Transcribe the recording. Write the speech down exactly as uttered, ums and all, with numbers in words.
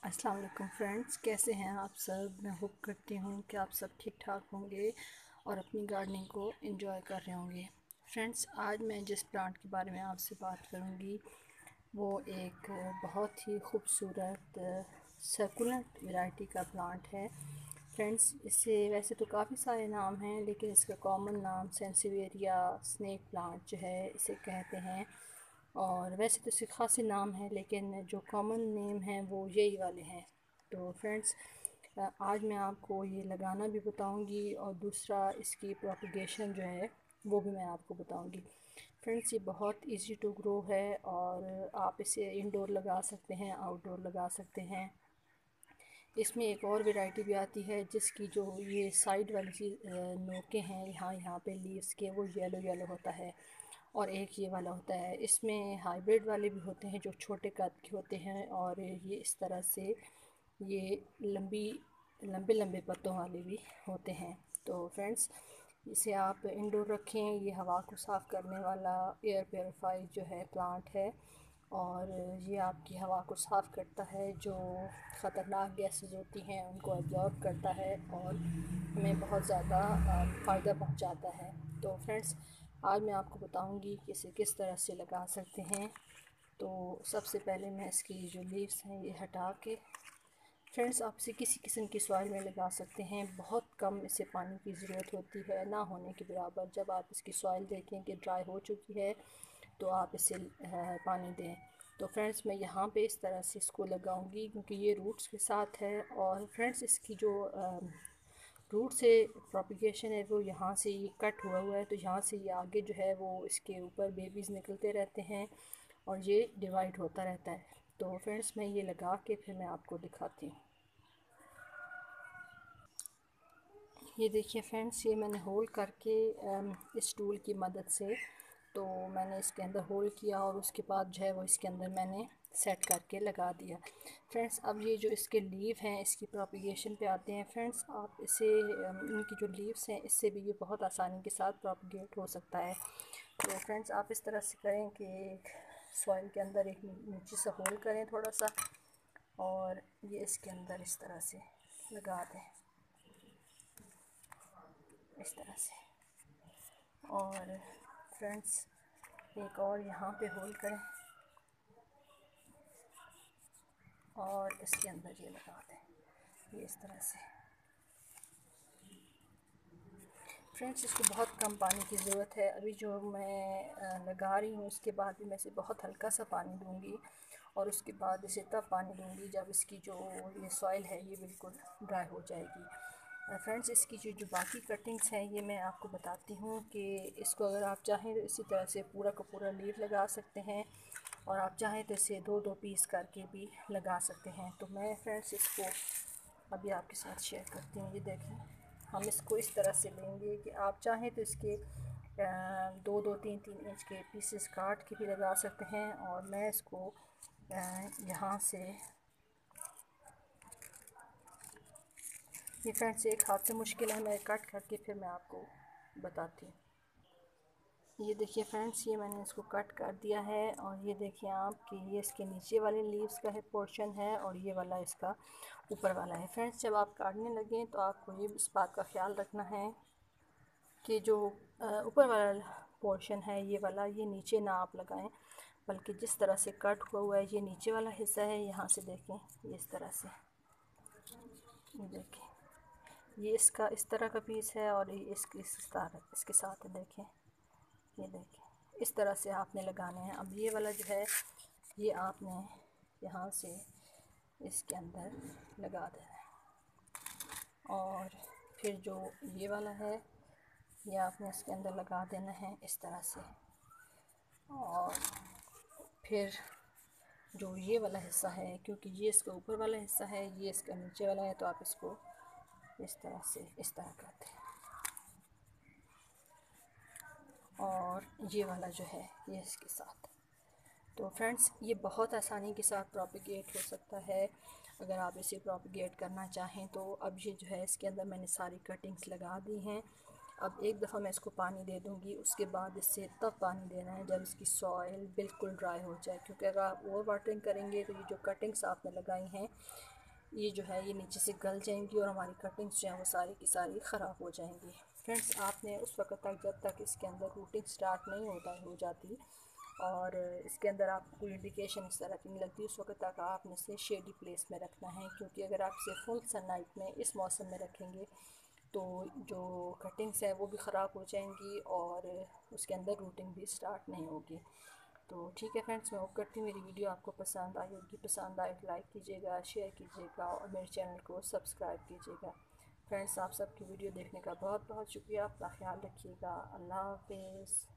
अस्सलाम वालेकुम फ्रेंड्स, कैसे हैं आप सब। मैं होप करती हूँ कि आप सब ठीक ठाक होंगे और अपनी गार्डनिंग को एंजॉय कर रहे होंगे। फ्रेंड्स, आज मैं जिस प्लांट के बारे में आपसे बात करूँगी वो एक बहुत ही खूबसूरत सर्कुलेंट वैरायटी का प्लांट है। फ्रेंड्स, इससे वैसे तो काफ़ी सारे नाम हैं, लेकिन इसका कॉमन नाम सेंसिवेरिया स्नेक प्लांट जो है इसे कहते हैं। और वैसे तो इसके खासे नाम हैं, लेकिन जो कॉमन नेम हैं वो यही वाले हैं। तो फ्रेंड्स, आज मैं आपको ये लगाना भी बताऊंगी और दूसरा इसकी प्रोपगेशन जो है वो भी मैं आपको बताऊंगी। फ्रेंड्स, ये बहुत इजी टू ग्रो है और आप इसे इंडोर लगा सकते हैं, आउटडोर लगा सकते हैं। इसमें एक और वैरायटी भी आती है जिसकी जो ये साइड वाली चीज़ नोके हैं यहाँ यहाँ पे लीव्स के, वो येलो येलो होता है। और एक ये वाला होता है। इसमें हाइब्रिड वाले भी होते हैं जो छोटे कद के होते हैं, और ये इस तरह से ये लंबी लंबे लंबे पत्तों वाले भी होते हैं। तो फ्रेंड्स, इसे आप इंडोर रखें। ये हवा को साफ़ करने वाला एयर प्योरीफाई जो है प्लांट है, और ये आपकी हवा को साफ़ करता है। जो ख़तरनाक गैसेस होती हैं उनको एब्जॉर्ब करता है और हमें बहुत ज़्यादा फ़ायदा पहुंचाता है। तो फ्रेंड्स, आज मैं आपको बताऊंगी कि इसे किस तरह से लगा सकते हैं। तो सबसे पहले मैं इसकी जो लीव्स हैं ये हटा के, फ्रेंड्स, आप इसे किसी किस्म की सॉइल में लगा सकते हैं। बहुत कम इसे पानी की ज़रूरत होती है, ना होने के बराबर। जब आप इसकी सॉइल देखें कि ड्राई हो चुकी है तो आप इसे पानी दें। तो फ्रेंड्स, मैं यहाँ पे इस तरह से इसको लगाऊंगी क्योंकि ये रूट्स के साथ है। और फ्रेंड्स, इसकी जो रूट से प्रोपिगेशन है वो यहाँ से ये कट हुआ हुआ है, तो यहाँ से ये आगे जो है वो इसके ऊपर बेबीज़ निकलते रहते हैं और ये डिवाइड होता रहता है। तो फ्रेंड्स, मैं ये लगा के फिर मैं आपको दिखाती हूँ। ये देखिए फ्रेंड्स, ये मैंने होल करके इस टूल की मदद से, तो मैंने इसके अंदर होल किया और उसके बाद जो है वो इसके अंदर मैंने सेट करके लगा दिया। फ्रेंड्स, अब ये जो इसके लीव हैं इसकी प्रोपिगेशन पे आते हैं। फ्रेंड्स, आप इसे इनकी जो लीव्स हैं इससे भी ये बहुत आसानी के साथ प्रोपिगेट हो सकता है। तो फ्रेंड्स, आप इस तरह से करें कि सॉइल के अंदर एक नीचे से होल करें थोड़ा सा, और ये इसके अंदर इस तरह से लगा दें, इस तरह से। और फ्रेंड्स, एक और यहाँ पे होल करें और इसके अंदर ये लगा दें, ये इस तरह से। फ्रेंड्स, इसको बहुत कम पानी की ज़रूरत है। अभी जो मैं लगा रही हूँ उसके बाद भी मैं इसे बहुत हल्का सा पानी दूँगी, और उसके बाद इसे तब पानी दूँगी जब इसकी जो ये सॉइल है ये बिल्कुल ड्राई हो जाएगी। फ्रेंड्स, इसकी जो जो बाकी कटिंग्स हैं ये मैं आपको बताती हूँ कि इसको अगर आप चाहें तो इसी तरह से पूरा का पूरा लीव लगा सकते हैं, और आप चाहें तो इसे दो दो पीस करके भी लगा सकते हैं। तो मैं फ्रेंड्स इसको अभी आपके साथ शेयर करती हूँ। ये देखें, हम इसको इस तरह से लेंगे कि आप चाहें तो इसके दो दो तीन तीन इंच के पीसेस काट के भी लगा सकते हैं। और मैं इसको यहाँ से, ये फ्रेंड्स एक हाथ से मुश्किल है, मैं कट करके फिर मैं आपको बताती हूँ। ये देखिए फ्रेंड्स, ये मैंने इसको कट कर दिया है, और ये देखिए आप कि ये इसके नीचे वाले लीव्स का है पोर्शन है और ये वाला इसका ऊपर वाला है। फ्रेंड्स, जब आप काटने लगें तो आपको ये इस बात का ख्याल रखना है कि जो ऊपर वाला पोर्शन है ये वाला, ये नीचे ना आप लगाएं, बल्कि जिस तरह से कट हुआ हुआ है ये नीचे वाला हिस्सा है, यहाँ से देखें ये इस तरह से, ये देखें ये इसका इस तरह का पीस है और ये इसके इस तरह इसके साथ है। देखें, ये देखें इस तरह से आपने लगाने हैं। अब ये वाला जो है ये आपने यहाँ से इसके अंदर लगा देना है, और फिर जो ये वाला है ये आपने इसके अंदर लगा देना है इस तरह से। और फिर जो ये वाला हिस्सा है, क्योंकि ये इसका ऊपर वाला हिस्सा है ये इसका नीचे वाला है, तो आप इसको इस तरह से इस तरह करते हैं। और ये वाला जो है ये इसके साथ। तो फ्रेंड्स, ये बहुत आसानी के साथ प्रोपिगेट हो सकता है अगर आप इसे प्रोपिगेट करना चाहें तो। अब ये जो है इसके अंदर मैंने सारी कटिंग्स लगा दी हैं। अब एक दफ़ा मैं इसको पानी दे दूँगी, उसके बाद इससे तब पानी देना है जब इसकी सॉइल बिल्कुल ड्राई हो जाए, क्योंकि अगर आप ओवर वाटरिंग करेंगे तो ये जो कटिंग्स आपने लगाई हैं ये जो है ये नीचे से गल जाएंगी और हमारी कटिंग्स जो हैं वो सारी की सारी ख़राब हो जाएंगी। फ्रेंड्स, आपने उस वक्त तक जब तक इसके अंदर रूटिंग स्टार्ट नहीं होता हो जाती और इसके अंदर आपको कोई इंडिकेशन इस तरह की नहीं लगती, उस वक्त तक आपने इसे शेडी प्लेस में रखना है, क्योंकि अगर आप इसे फुल सनलाइट में इस मौसम में रखेंगे तो जो कटिंग्स है वो भी ख़राब हो जाएंगी और उसके अंदर रूटिंग भी स्टार्ट नहीं होगी। तो ठीक है फ्रेंड्स, मैं होप करती हूँ मेरी वीडियो आपको पसंद आई होगी। पसंद आए तो लाइक कीजिएगा, शेयर कीजिएगा और मेरे चैनल को सब्सक्राइब कीजिएगा। फ्रेंड्स, आप सबकी वीडियो देखने का बहुत बहुत शुक्रिया। अपना ख्याल रखिएगा। अल्लाह हाफिज़।